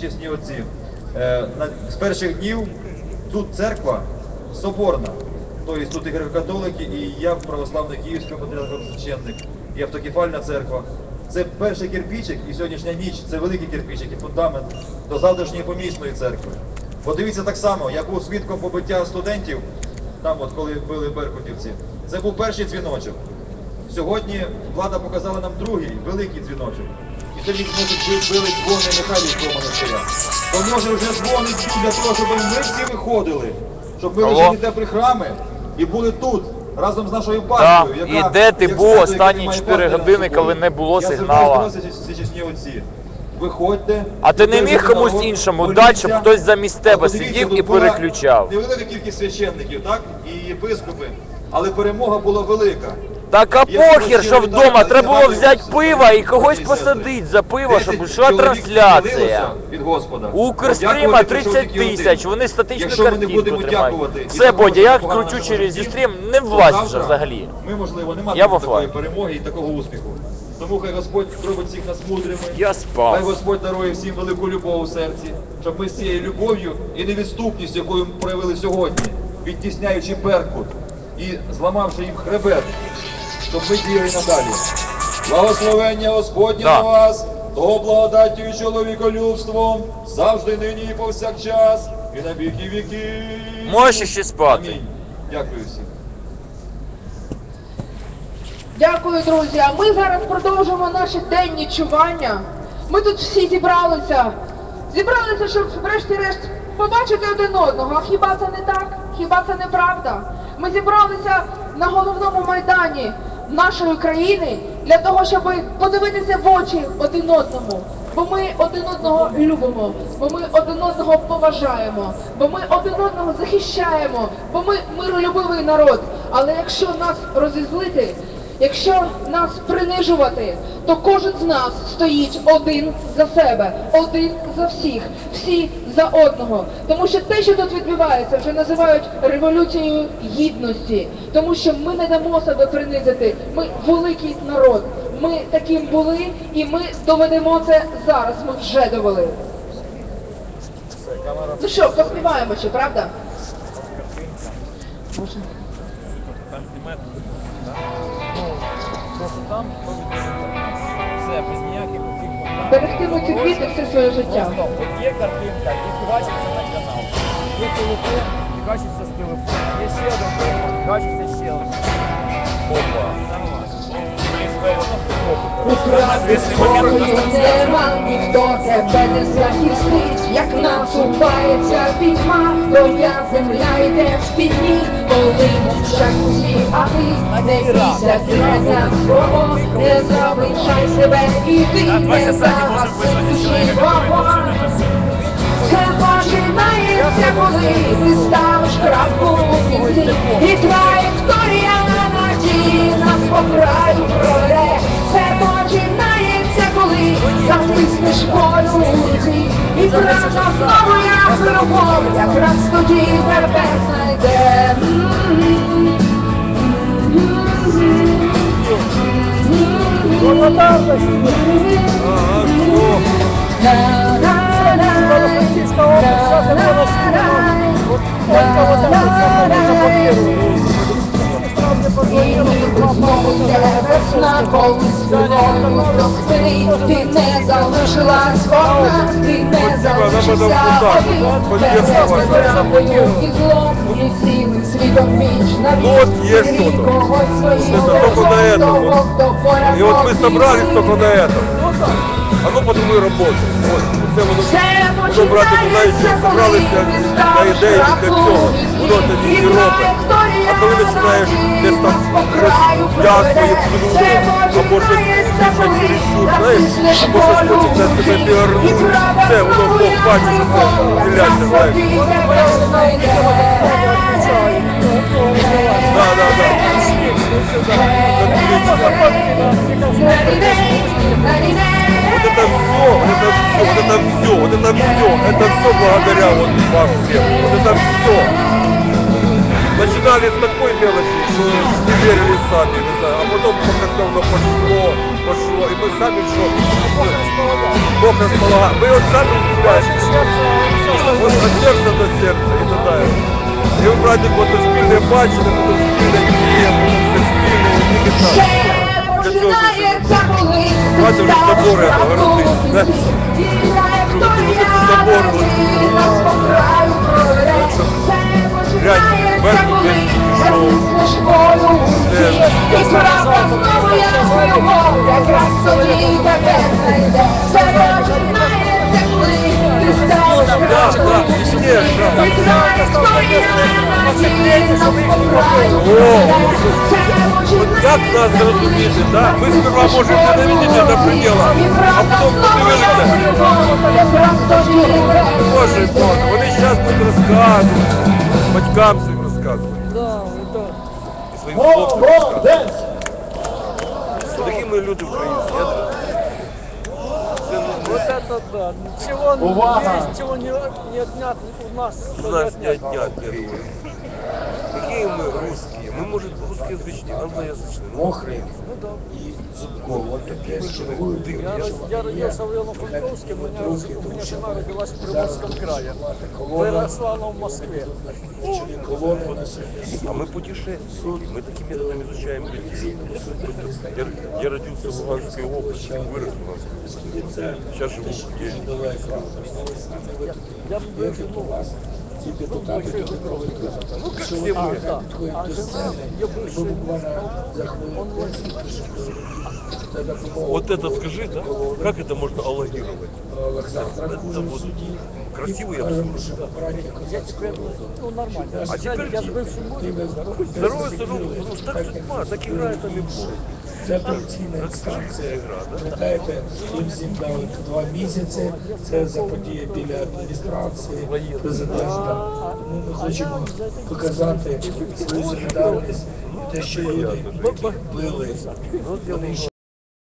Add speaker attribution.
Speaker 1: всечесні отці. З перших днів тут церква соборна. Тобто тут і греко-католики, і я православний київський патріарх-священник, і автокефальна церква. Це перший кирпичик, і сьогоднішня ніч це великий кирпичик і фундамент до завтрашньої помісної церкви. Подивіться так само, я був свідком побиття студентів, там от коли били беркутівці. Це був перший дзвіночок. Сьогодні влада показала нам другий, великий дзвіночок. І тоді били дзвони Михайлів в монастиря. То може вже дзвонить для того, щоб ми всі виходили, щоб ми лишили теплі храми і були тут, разом з нашою партією.
Speaker 2: І де ти був останні 4 години, коли не було сигналу?
Speaker 1: Виходьте.
Speaker 2: А ти не міг комусь іншому дати, щоб хтось замість тебе сидів і переключав?
Speaker 1: Невелика кількість священників, так? І єпископи. Але перемога була велика.
Speaker 2: Так а похер, що вдома, треба було взяти пива і когось посадити за пиво, щоб йшла трансляція. У Укрстріма 30 тисяч, вони статичну картинку тримають. Все, Бодя, я кручу через Зістрім, не влазь вже взагалі.
Speaker 1: Ми, можливо, не матимемо такої перемоги і такого успіху. Тому хай Господь робить всіх нас мудрими.
Speaker 2: Я спав.
Speaker 1: Хай Господь дарує всім велику любов у серці, щоб ми з цією любов'ю і невідступністю, якою ми проявили сьогодні, відтісняючи Беркут і зламавши їм хребет, щоб ми діяли надалі. Благословення Господнє на вас, того благодаттю і чоловіколюбством, завжди, нині і повсякчас, і на віки віки.
Speaker 2: Можеш ще спати.
Speaker 1: Амінь. Дякую всім.
Speaker 3: Дякую, друзі. А ми зараз продовжимо наші денні чування. Ми тут всі зібралися. Зібралися, щоб врешті-решт побачити один одного. А хіба це не так? Хіба це не правда? Ми зібралися на головному майдані нашої країни для того, щоб подивитися в очі один одному. Бо ми один одного любимо, бо ми один одного поважаємо, бо ми один одного захищаємо, бо ми миролюбивий народ. Але якщо нас розізлити, якщо нас принижувати, то кожен з нас стоїть один за себе, один за всіх, всі за одного. Тому що те, що тут відбувається, вже називають революцією гідності. Тому що ми не дамо себе принизити. Ми великий народ. Ми таким були і ми доведемо це зараз. Ми вже довели. Ну що, поспіваємо ще, правда? Може?
Speaker 4: Там все, без ніяких
Speaker 3: Берегтимуть ці квіти все своє життя.
Speaker 4: От є картинка, і бачиться на канал. Є телефон, і бачиться з телефону. Є ще один телефон, і бачиться ще один. Опа.
Speaker 3: Нема ніхто тебе не захистить, як насувається пітьма, твоя земля йде з-під ніг, коли мовчать усі, а ти не бійся князя свого, не залишай себе і ти не загаси душі вогонь. Це починається, коли ти ставиш крапку у кінці, і траєкторія надії нас по краю пройде. Це починається, коли затиснеш волю у руці, і правда знову як любов, якраз тоді тебе знайде. Весна, коли свиною розпини, ти не залишилась одна, ти не залишився один, без правою і злом, і цілим світом віч на віч, когось своїм того, хто поряд.
Speaker 5: И вот мы собрались только на этом. А ну потом мы работаем. Вот, це воно брати, знаєте, собралися на ідеї для цього. Воно тоді і робить. А коли починаєш десь там щось свої плюни, або щось більше чересчур, знаєш, або щось хочеться себе піарнути, все, воно Бог бачить, що це діляться, знаєш. Вот это все благодаря вот вам всем. Вот это все. Начинали с такой мелочи, что не верили сами, не знаю, а потом как-то оно пошло, и мы сами в шоке. Бог располагает. Мы вот сами гуляем. Вот от сердца до сердца и так далее. І у праздник вот спільне бачили, потім спільне діє, все спільне, і тільки так. Для цього ми бачимо, вже забори городись, да? Забори глянь, верху десь пішов. Вот як нас зрозуміти, да? Ми сперва можемо ненавидіти до предела, а потім подивилися. Боже, вони зараз будуть розказувати, батькам своїм розказувати. І своїм хлопцям розказувати. Такі ми люди українці.
Speaker 4: Вот это да. Ничего есть, чего не отнять у нас.
Speaker 5: У нас не отнять, я думаю. Какие мы русские? Мы, может, русскоязычные, англоязычные, но украинцы.
Speaker 4: Ну да.
Speaker 5: Дивно.
Speaker 4: Я родился в Ивано-Франковске, у меня жена родилась в Приморском крае. Выросла она в Москве.
Speaker 5: А мы путешественники, мы таким методом изучаем людей. Я родился в Луганской области, вырос в Луганской области. Сейчас живу в Ельне.
Speaker 4: Я ну,
Speaker 5: Ну, как все мы.
Speaker 4: а жена, ее бывший, он
Speaker 5: Вот это скажи, да? Как это можно аллогировать? Это вот красивый абсурд.
Speaker 4: я теперь, ну, нормально.
Speaker 5: А теперь
Speaker 4: Я с бывшим мужем здоровый.
Speaker 5: Здоровый, потому что так судьба, так играет там и Бог.
Speaker 6: Це операційна інстанція. Пам'ятаєте, їм всім дали 2 місяці. Це заподія біля адміністрації президента. Тому ми хочемо показати свою солідарність і те, що люди, які били, вони ще